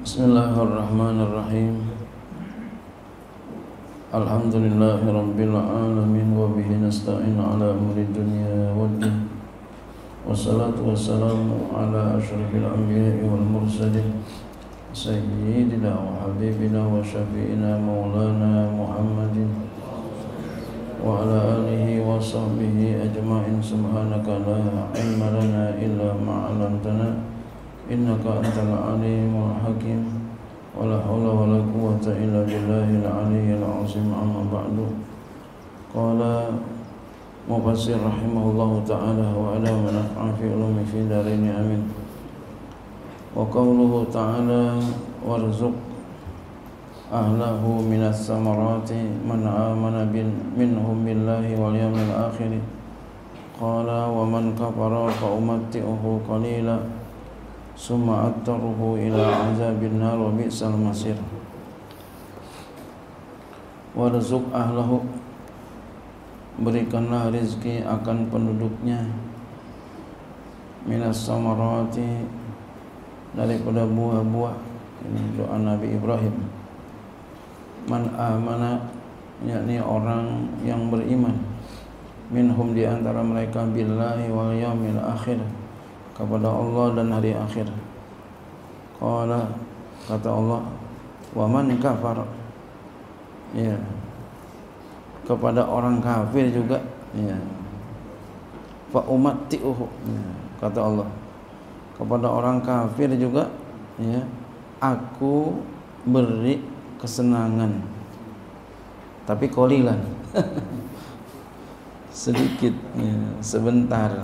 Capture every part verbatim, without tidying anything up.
Bismillahirrahmanirrahim. Alhamdulillahi rabbil alamin wa bihi nasta'in ala umuri dunya waddin. Wassalatu wassalamu ala asyrafil anbiya'i wal mursalin sayyidina wa habibina wa syafi'ina maulana Muhammadin wa ala alihi wa sahbihi ajma'in. Subhanaka la ilma lana illa ma 'allamtana innaka antal alimul hakim. Wala haula wala quwwata illa billahil aliyyil azim. Amma ba'du. Qala mufassir rahimahullahu ta'ala wa ala man naf'a fi ulumi fi darini amin. Wa qawluhu ta'ala warzuq ahlahu minas samarati man amana bil minhum billahi wal yawmil akhir. Qala wa man kafara fa umatti'uhu qalila summa attaruhu ila azabin nar wa bi'sal masir. Warzuq ahlahu, berikanlah rezeki akan penduduknya, minas samarati, daripada buah-buah. Ini doa Nabi Ibrahim. Man amana, yakni orang yang beriman, minhum, di antara mereka, billahi wal yaumil akhir, kepada Allah dan hari akhir. Qala, kata Allah, wa man kafar, ya, kepada orang kafir juga, ya, fa umatti'uhu, ya, kata Allah, kepada orang kafir juga, ya, aku beri kesenangan, tapi qalilan sedikit, ya, sebentar.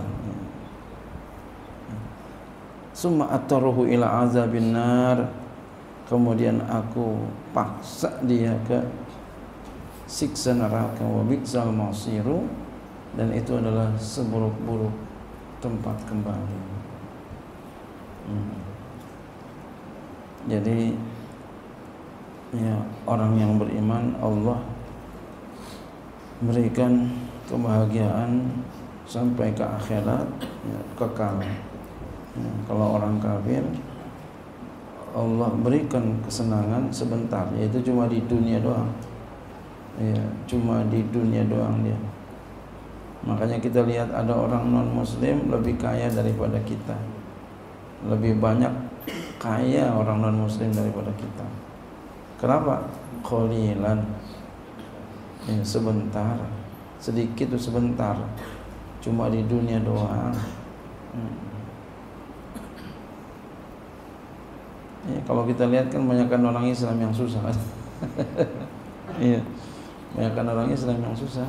Summa attaruhu ila azabin nar, kemudian aku paksa dia ke siksa neraka, wa bi'sal masiru, dan itu adalah seburuk-buruk tempat kembali. hmm. Jadi ya, orang yang beriman Allah berikan kebahagiaan sampai ke akhirat, ya, kekal. Ya, kalau orang kafir Allah berikan kesenangan sebentar, yaitu cuma di dunia doang. Ya, cuma di dunia doang dia. Makanya kita lihat ada orang non muslim lebih kaya daripada kita, lebih banyak kaya orang non muslim daripada kita. Kenapa? Qalilan, ya, sebentar, sedikit itu sebentar, cuma di dunia doang. hmm. Ya, kalau kita lihat kan banyakkan orang Islam yang susah. Iya, banyakkan orang Islam yang susah.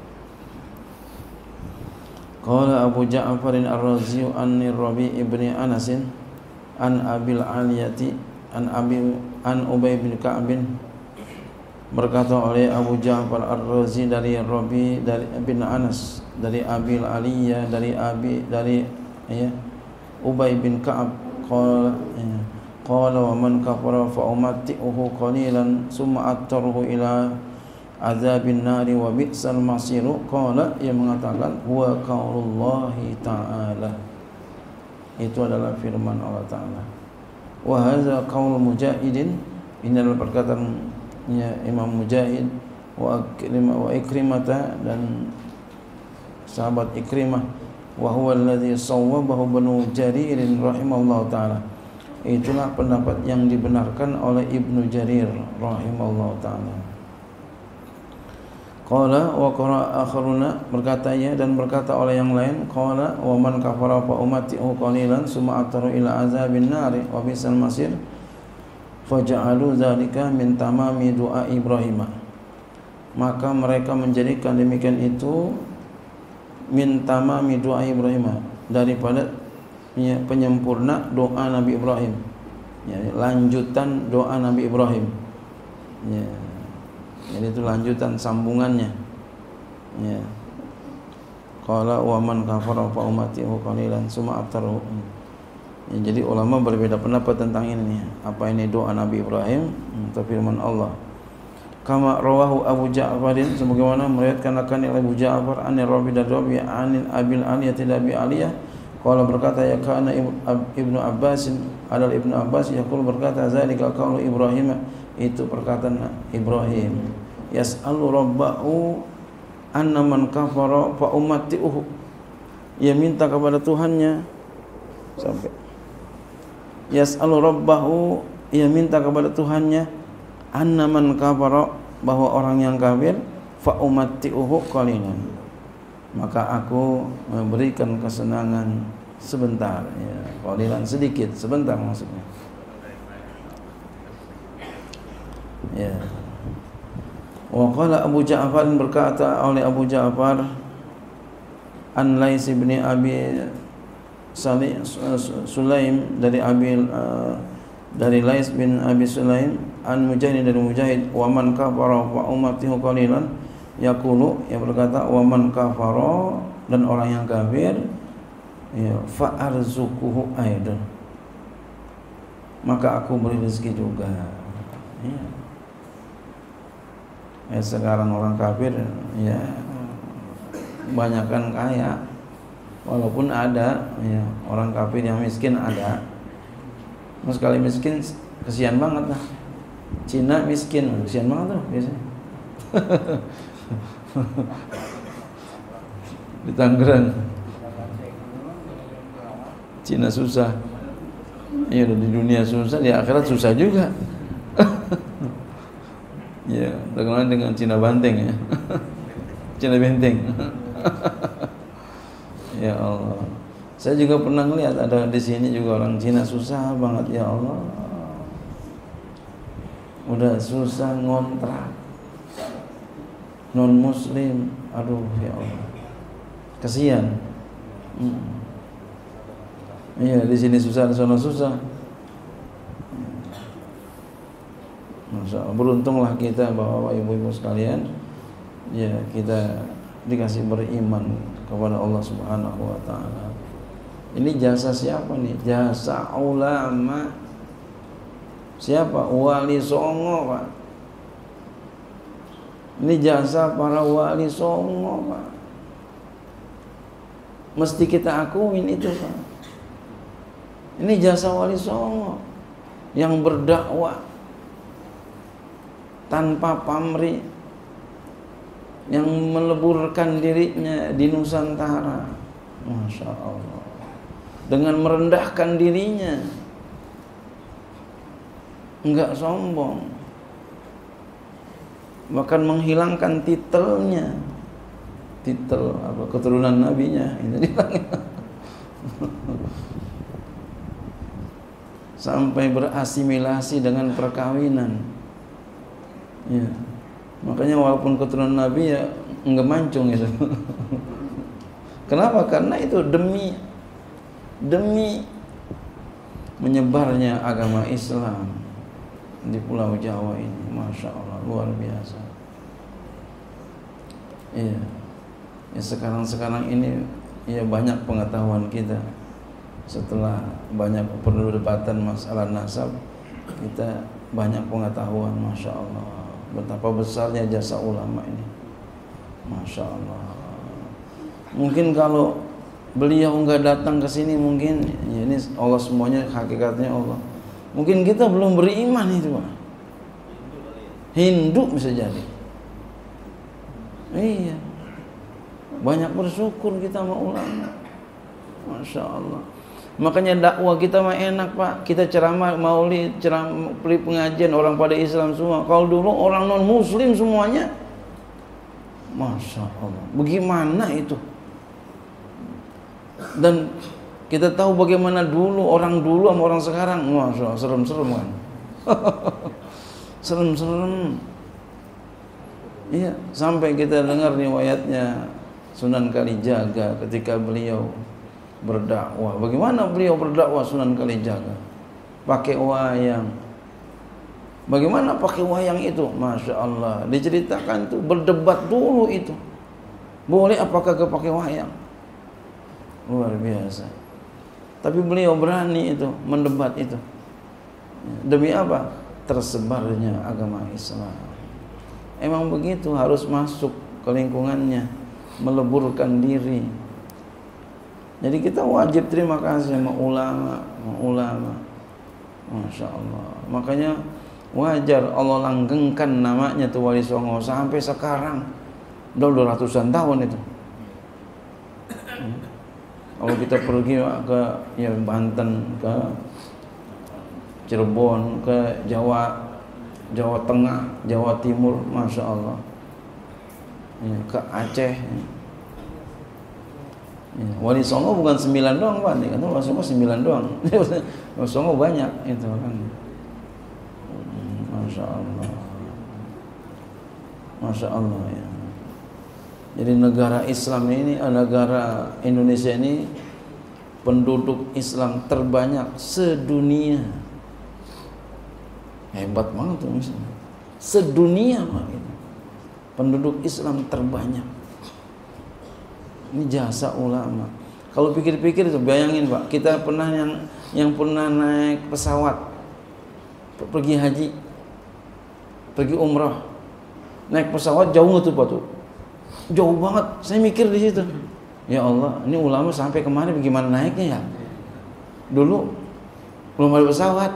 Qala Abu Ja'far Ar-Razi an Rabi ibni Anas an Abil Aliyati an Abi an Ubay bin Ka'ab, berkata oleh Abu Ja'far Ar-Razi dari Rabi dari bin Anas, dari Abil Aliyah, dari Abi dari ya Ubay bin Ka'ab. Qala ya, Qala wa man kafara fa umatti'uhu qalilan summa attaruhu ila azabin nari wa bi'sal masiru. Qala, ia mengatakan, huwa qaulullahi ta'ala, itu adalah firman Allah Ta'ala. Wa hadza qaul Mujahidin, ini adalah perkataannya Imam Mujahid, wa Ikrimah wa Ikrimata, dan sahabat Ikrimah, wa huwa alladhi sawwabahu Ibnu Jarir rahimahullahu ta'ala. Itulah pendapat yang dibenarkan oleh Ibnu Jarir rahimahullahu ta'ala. Qala wa qara akharuna, berkata ya dan berkata oleh yang lain, qala wa man kafara fa umatti'u qalilan summa ataru ila azabin nari wa bisal masir, faja'alu dzalika min tamami doa Ibrahim. Maka mereka menjadikan demikian itu min tamami doa Ibrahim, daripada ya, penyempurna doa Nabi Ibrahim, ya, lanjutan doa Nabi Ibrahim, ya, jadi itu lanjutan sambungannya, ya. Qala wa man kafara fa umatti'u qalilan summa attaru. Ya, jadi ulama berbeda pendapat tentang ini, apa ini doa Nabi Ibrahim atau firman Allah. Kama rawahu Abu Ja'farin, sebagaimana meriwayatkan akan oleh Abu Ja'far an Rabi dan Rabi an Abil Aliyah tidak Abi Aliyah Qala berkata ya kana Ibnu Abbas adalah Ibnu Abbas yaqul berkata zalika qaulu Ibrahim, itu perkataan Ibrahim, yas'alu rabbahu anna man kafara fa ummatihi, ia minta kepada Tuhannya sampai yas'alu rabbahu, ia minta kepada Tuhannya anna man kafara, bahwa orang yang kafir, fa ummatihi qalilan, maka aku memberikan kesenangan sebentar, ya, qalilan sedikit, sebentar maksudnya. Ya. Wa qala Abu Ja'far, berkata oleh Abu Ja'far an Lais bin Abi Salih Sulaim dari Abi uh, dari Lais bin Abi Sulaim an Mujahid dari Mujahid, wa man kafara fa ummatihi qalilan yaqulu, yang berkata wa man kafara, dan orang yang kafir, ya, fa arzuquhu aidan, maka aku beri rezeki juga. Ya. Ya, sekarang orang kafir ya banyakkan kaya, walaupun ada ya orang kafir yang miskin ada. Mas sekali miskin kesian banget lah. Cina miskin, kesian banget tuh biasanya. Di Tangerang Cina susah. Ya di dunia susah, di akhirat susah juga. Ya, terkenal dengan Cina Banteng ya. Cina Benteng. Ya Allah. Saya juga pernah ngeliat ada di sini juga orang Cina susah banget, ya Allah. Udah susah ngontrak. Non muslim, aduh ya Allah. Kasihan. Hmm. Iya, di sini susah, di sana susah. Masya Allah, beruntunglah kita bahwa ibu-ibu sekalian, ya kita dikasih beriman kepada Allah Subhanahu wa taala. Ini jasa siapa nih? Jasa ulama. Siapa? Wali Songo, Pak. Ini jasa para wali Songo, Pak. Mesti kita akuin itu, Pak. Ini jasa wali Songo yang berdakwah tanpa pamrih, yang meleburkan dirinya di Nusantara, Masya Allah, dengan merendahkan dirinya, enggak sombong, bahkan menghilangkan titelnya, titel apa keturunan nabinya itu dipanggil. Sampai berasimilasi dengan perkawinan. Ya, makanya walaupun keturunan Nabi ya enggak mancung itu. Kenapa? Karena itu demi demi menyebarnya agama Islam di Pulau Jawa ini, Masya Allah, luar biasa. Iya, ya sekarang-sekarang ini ya banyak pengetahuan kita. Setelah banyak perdebatan masalah nasab, kita banyak pengetahuan, Masya Allah. Betapa besarnya jasa ulama ini, Masya Allah. Mungkin kalau beliau enggak datang ke sini, mungkin ya ini Allah semuanya hakikatnya Allah. Mungkin kita belum beriman itu, Pak. Hindu bisa jadi. Iya. Banyak bersyukur kita sama ulama, Masya Allah. Makanya dakwah kita mah enak, Pak. Kita ceramah maulid, ceramah pengajian orang pada Islam semua. Kalau dulu orang non muslim semuanya, Masya Allah, bagaimana itu? Dan kita tahu bagaimana dulu orang dulu sama orang sekarang, Masya Allah, serem-serem kan. Serem-serem. Iya, sampai kita dengar riwayatnya Sunan Kalijaga ketika beliau berdakwah. Bagaimana beliau berdakwah Sunan Kalijaga? Pakai wayang. Bagaimana pakai wayang itu? Masya Allah. Diceritakan tuh berdebat dulu itu. Boleh apakah kagak pakai wayang? Luar biasa. Tapi beliau berani itu mendebat itu. Demi apa? Tersebarnya agama Islam. Emang begitu, harus masuk ke lingkungannya, meleburkan diri. Jadi kita wajib terima kasih sama ulama, sama ulama. Masya Allah. Makanya wajar Allah langgengkan namanya tuh Wali Songo sampai sekarang. Udah dua ratusan tahun itu. Kalau kita pergi ke ya Banten, ke Cirebon, ke Jawa, Jawa Tengah, Jawa Timur, Masya Allah. Ya, ke Aceh. Ya, Wali Songo bukan sembilan doang, Pak. Nih, kan Wali Songo sembilan doang. Wali Songo banyak itu kan. Masya Allah. Masya Allah ya. Jadi negara Islam ini, negara Indonesia ini penduduk Islam terbanyak sedunia. Hebat banget tuh misalnya. Sedunia Pak gitu. Penduduk Islam terbanyak. Ini jasa ulama. Kalau pikir-pikir itu bayangin Pak, kita pernah yang yang pernah naik pesawat pergi haji, pergi umrah, naik pesawat jauh tuh Pak tuh. Jauh banget. Saya mikir di situ. Ya Allah, ini ulama sampai kemana bagaimana naiknya ya? Dulu belum ada pesawat.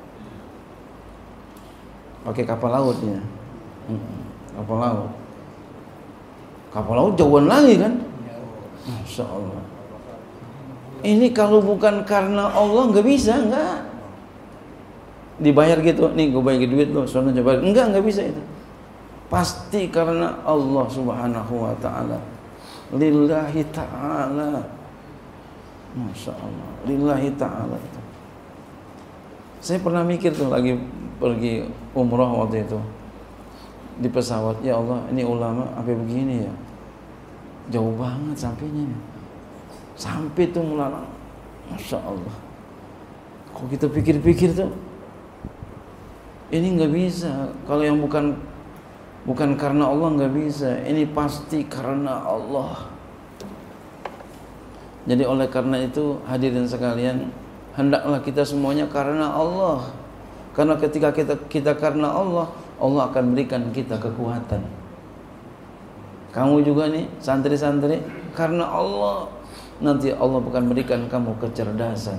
Pakai kapal laut ya. Kapal laut. Kapal laut jauhan lagi kan? Masya Allah. Ini kalau bukan karena Allah nggak bisa, nggak dibayar gitu. Nih gue bayar duit lo, soalnya coba. Enggak, nggak bisa itu. Pasti karena Allah Subhanahu wa ta'ala. Lillahi ta'ala. Masya Allah. Lillahi ta'ala itu. Saya pernah mikir tuh lagi pergi umrah waktu itu di pesawat. Ya Allah, ini ulama sampai begini ya. Jauh banget sampainya. Sampai tuh melalang. Masya Allah. Kok kita pikir-pikir tuh, ini nggak bisa. Kalau yang bukan bukan karena Allah nggak bisa. Ini pasti karena Allah. Jadi oleh karena itu hadirin sekalian, hendaklah kita semuanya karena Allah. Karena ketika kita kita karena Allah, Allah akan berikan kita kekuatan. Kamu juga nih santri-santri karena Allah, nanti Allah akan berikan kamu kecerdasan.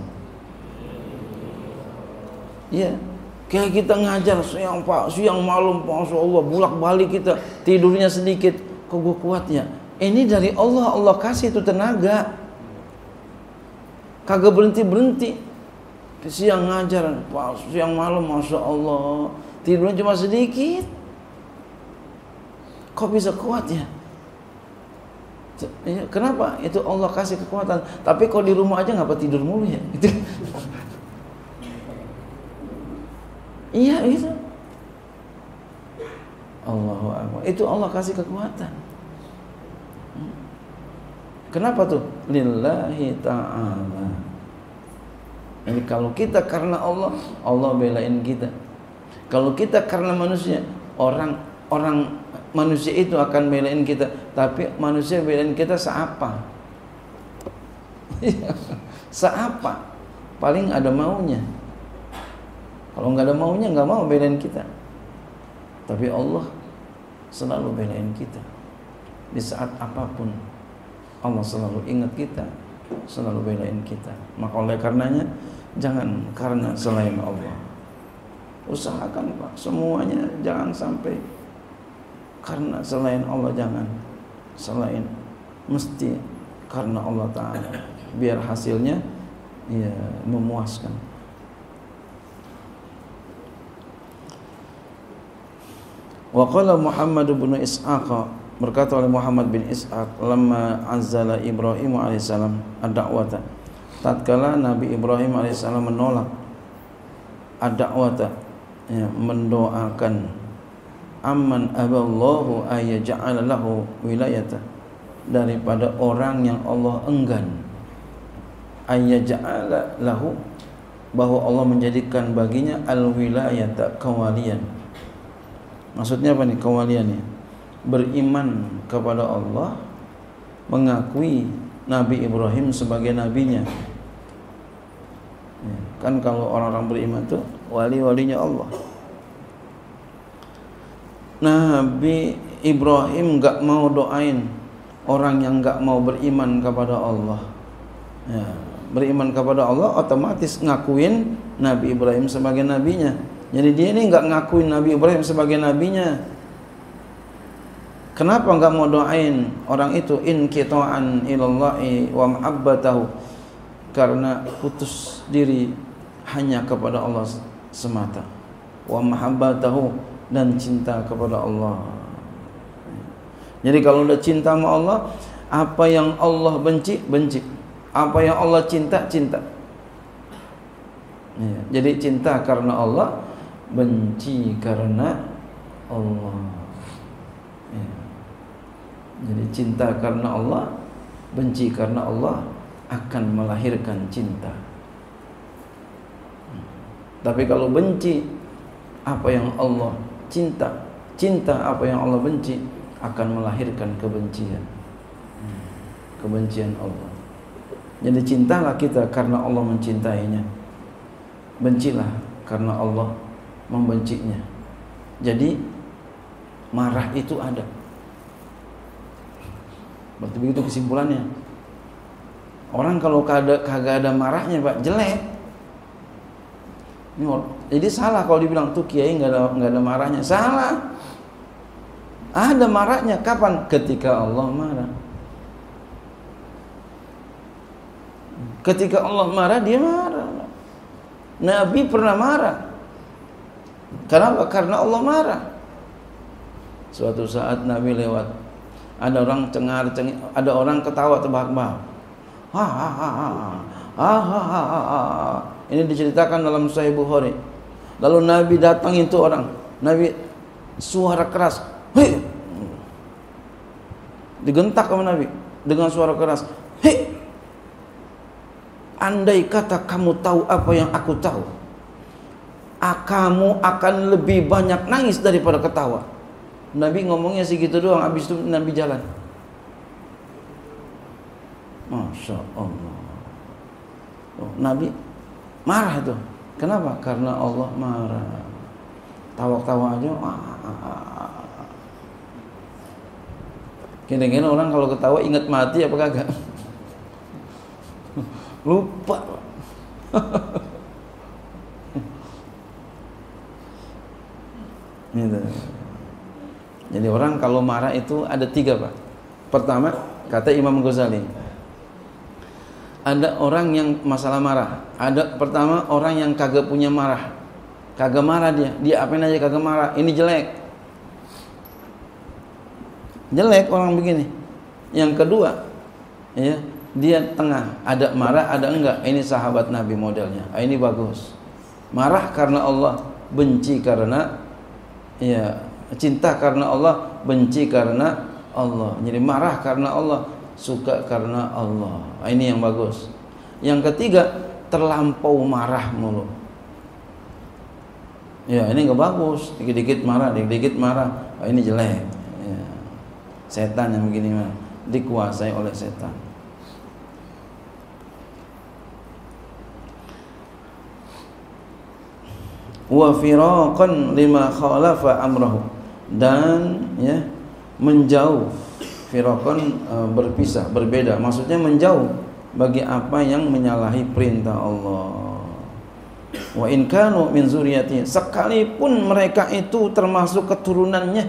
Iya. Kayak kita ngajar siang Pak, siang malam Masya Allah, bulak balik kita, tidurnya sedikit, kok gue kuatnya? Ini dari Allah, Allah kasih itu tenaga. Kagak berhenti-berhenti. Siang ngajar, Pak, siang malam Masya Allah, tidurnya cuma sedikit. Kok bisa kuat ya? Kenapa? Itu Allah kasih kekuatan. Tapi kalau di rumah aja ngapa tidur mulu ya? Gitu. Iya itu. Allahu Akbar. Itu Allah kasih kekuatan. Kenapa tuh? Lillahi ta'ala. Jadi kalau kita karena Allah, Allah belain kita. Kalau kita karena manusia, orang orang manusia itu akan belain kita. Tapi manusia belain kita seapa? Seapa? Paling ada maunya. Kalau nggak ada maunya, nggak mau belain kita. Tapi Allah selalu belain kita. Di saat apapun Allah selalu ingat kita, selalu belain kita. Maka oleh karenanya jangan karena selain Allah. Usahakan Pak, semuanya jangan sampai karena selain Allah, jangan. Selain mesti karena Allah Ta'ala, biar hasilnya ya memuaskan. Wa qala Muhammad bin Ishaq, berkata oleh Muhammad bin Ishaq, lamma azzala Ibrahim alaihissalam ad-da'wata, tatkala Nabi Ibrahim alaihissalam menolak ad-da'wata, ya, mendoakan amman aballahu ayyaj'ala lahu wilayata, daripada orang yang Allah enggan ayyaj'ala lahu, bahwa Allah menjadikan baginya al-wilayata, kewalian. Maksudnya apa nih kewalian nih? Beriman kepada Allah, mengakui Nabi Ibrahim sebagai nabinya. Ya, kan kalau orang-orang beriman tuh wali-walinya Allah. Nabi Ibrahim gak mau doain orang yang gak mau beriman kepada Allah. Ya, beriman kepada Allah otomatis ngakuin Nabi Ibrahim sebagai nabinya. Jadi dia ini nggak ngakuin Nabi Ibrahim sebagai nabinya. Kenapa nggak mau doain orang itu inqita'an ilallahi wa mahabbatahu? Karena putus diri hanya kepada Allah semata. Wa mahabbatahu, dan cinta kepada Allah. Jadi kalau udah cinta sama Allah, apa yang Allah benci, benci. Apa yang Allah cinta, cinta. Ya, jadi cinta karena Allah, benci karena Allah. Ya. Jadi cinta karena Allah, benci karena Allah akan melahirkan cinta. Tapi kalau benci apa yang Allah cinta, cinta apa yang Allah benci, akan melahirkan kebencian. Kebencian Allah. Jadi cintalah kita karena Allah mencintainya. Bencilah karena Allah membencinya. Jadi marah itu ada. Berarti begitu kesimpulannya. Orang kalau kagak kagak ada marahnya, Pak, jelek. Jadi salah kalau dibilang tuh kiai nggak ada nggak ada marahnya. Salah. Ada marahnya. Kapan? Ketika Allah marah. Ketika Allah marah, dia marah. Nabi pernah marah. Kenapa? Karena Allah marah. Suatu saat Nabi lewat, ada orang cengar cengir, ada orang ketawa terbahak-bahak. Ha ha ha ha. Ha ha ha ha. Ini diceritakan dalam Sahih Bukhari. Lalu Nabi datang itu orang, Nabi suara keras, hei, digentak sama Nabi dengan suara keras, hei, andai kata kamu tahu apa yang aku tahu, kamu akan lebih banyak nangis daripada ketawa. Nabi ngomongnya segitu doang, habis itu Nabi jalan. Masya Allah. Oh, Nabi marah tuh. Kenapa? Karena Allah marah. Tawa-tawa aja. Kira-kira orang kalau ketawa ingat mati apa kagak? Lupa. Gitu. Jadi orang kalau marah itu ada tiga, Pak. Pertama, kata Imam Ghazali, ada orang yang masalah marah. Ada pertama orang yang kagak punya marah, kagak marah dia, dia apain aja kagak marah. Ini jelek, jelek orang begini. Yang kedua, ya, dia tengah, ada marah, ada enggak. Ini sahabat Nabi modelnya. Ini bagus. Marah karena Allah, benci karena, ya, cinta karena Allah, benci karena Allah. Jadi marah karena Allah, suka karena Allah. Ini yang bagus. Yang ketiga, terlampau marah mulu. Ya, ini enggak bagus. Dikit-dikit marah, dikit-dikit marah. Ini jelek. Ya. Setan yang begini mah dikuasai oleh setan. Wa firaqan lima khalafa amrahu, dan ya menjauh. Firaqan e, berpisah, berbeda, maksudnya menjauh bagi apa yang menyalahi perintah Allah. Wa in kanu min zuriyati, sekalipun mereka itu termasuk keturunannya.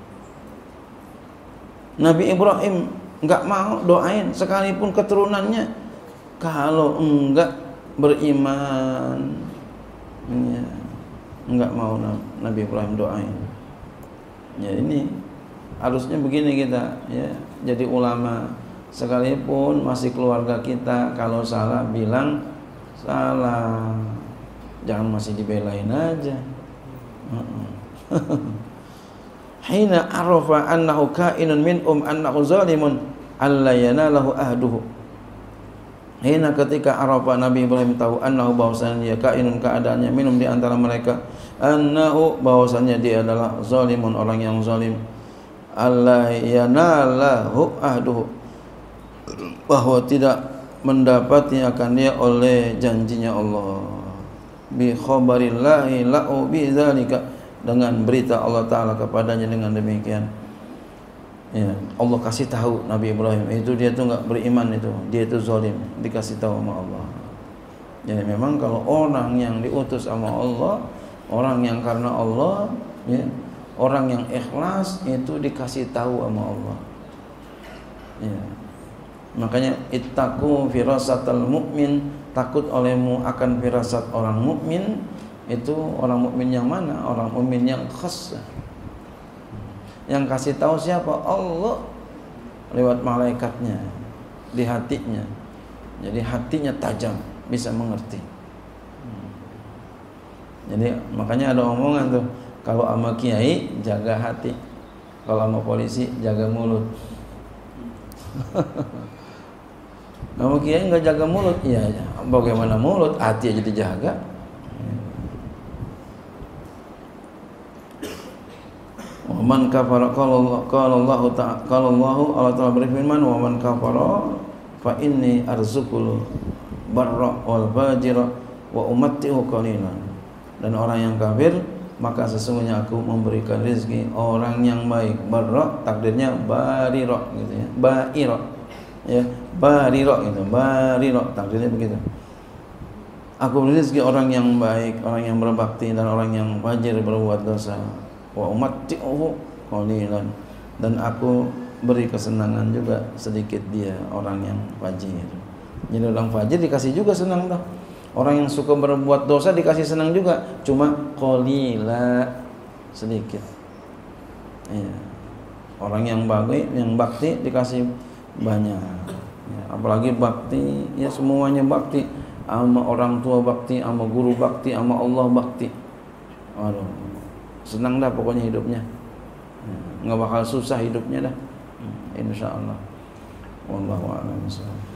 Nabi Ibrahim enggak mau doain sekalipun keturunannya, kalau enggak beriman, ya, enggak mau Nabi Ibrahim doain. Ya, ini harusnya begini kita, ya, jadi ulama sekalipun masih keluarga kita, kalau salah bilang salah, jangan masih dibelain aja. Hina arafa annahu kainun minhum annahu zalimun alla yanalahu ahduhu. Hina ketika arafa Nabi Ibrahim tahu annahu bahwasanya dia kainun, keadaannya, minum di antara mereka, annahu bahwasanya dia adalah zalimun, orang yang zalim, alla yanalahu ahduhu, bahwa tidak mendapati akan dia oleh janjinya Allah, bi khabarillahi lahu bi dzalika, dengan berita Allah Ta'ala kepadanya dengan demikian. Ya, Allah kasih tahu Nabi Ibrahim itu dia tuh nggak beriman, itu dia itu zalim, dikasih tahu sama Allah. Jadi memang kalau orang yang diutus sama Allah, orang yang karena Allah, ya, orang yang ikhlas itu dikasih tahu sama Allah. Ya. Makanya ittaqu firasatal mukmin, takut olehmu akan firasat orang mukmin. Itu orang mukmin yang mana? Orang mukmin yang khas. Yang kasih tahu siapa? Allah lewat malaikatnya di hatinya. Jadi hatinya tajam, bisa mengerti. Jadi makanya ada omongan tuh, kalau sama kiai jaga hati, kalau sama polisi jaga mulut. Sama kiai nggak jaga mulut, iya ya. Bagaimana mulut? Hati aja dijaga. Man kafara qala Allah ta'ala qala Allah Allah Ta'ala berfirman, wa man kafara fa inni arzukul barra wal fajira wa umatti'u qalilan. Dan orang yang kafir, maka sesungguhnya aku memberikan rezeki orang yang baik. Barra takdirnya barira gitu ya. Baira. Ya, barira gitu. Barira takdirnya begitu. Aku beri rezeki orang yang baik, orang yang berbakti, dan orang yang fajir berbuat dosa. Wa umatti'uhu qalilan, dan aku beri kesenangan juga sedikit dia orang yang fajir. Jadi orang fajir dikasih juga senang tuh. Orang yang suka berbuat dosa dikasih senang juga, cuma qalila, sedikit. Iya. Orang yang baik, yang bakti dikasih banyak. Ya, apalagi bakti, ya semuanya bakti. Sama orang tua bakti, sama guru bakti, sama Allah bakti. Aduh, senang dah pokoknya hidupnya, nggak bakal susah hidupnya dah, insya Allah. Wallahu a'lam bishawab.